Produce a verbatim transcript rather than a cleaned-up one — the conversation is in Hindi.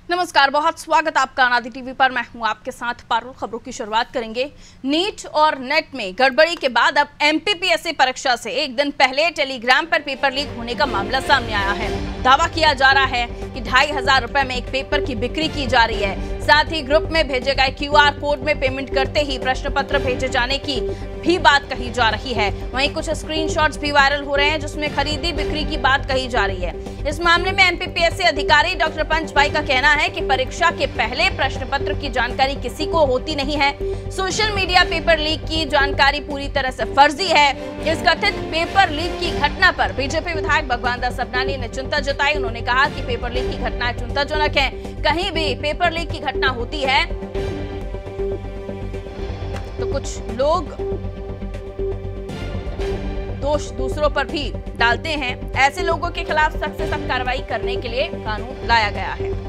नमस्कार, बहुत स्वागत आपका अनादि टीवी पर। मैं हूं आपके साथ पारुल। खबरों की शुरुआत करेंगे। नीट और नेट में गड़बड़ी के बाद अब एमपीपीएससी परीक्षा से एक दिन पहले टेलीग्राम पर पेपर लीक होने का मामला सामने आया है। दावा किया जा रहा है कि ढाई हजार रुपए में एक पेपर की बिक्री की जा रही है। साथ ही ग्रुप में भेजे गए क्यूआर कोड में पेमेंट करते ही प्रश्न पत्र भेजे जाने की भी बात कही जा रही है। वहीं कुछ स्क्रीनशॉट्स भी वायरल हो रहे हैं जिसमें खरीदी बिक्री की बात कही जा रही है। इस मामले में एमपीपीएससी अधिकारी डॉक्टर पंच भाई का कहना है कि परीक्षा के पहले प्रश्न पत्र की जानकारी किसी को होती नहीं है। सोशल मीडिया पेपर लीक की जानकारी पूरी तरह से फर्जी है। इस कथित पेपर लीक की घटना पर बीजेपी विधायक भगवान दास सबनानी ने चिंता जताई। उन्होंने कहा कि पेपर लीक की घटना चिंताजनक है। कहीं भी पेपर लीक की घटना होती है तो कुछ लोग दोष दूसरों पर भी डालते हैं। ऐसे लोगों के खिलाफ सख्त से सख्त कार्रवाई करने के लिए कानून लाया गया है।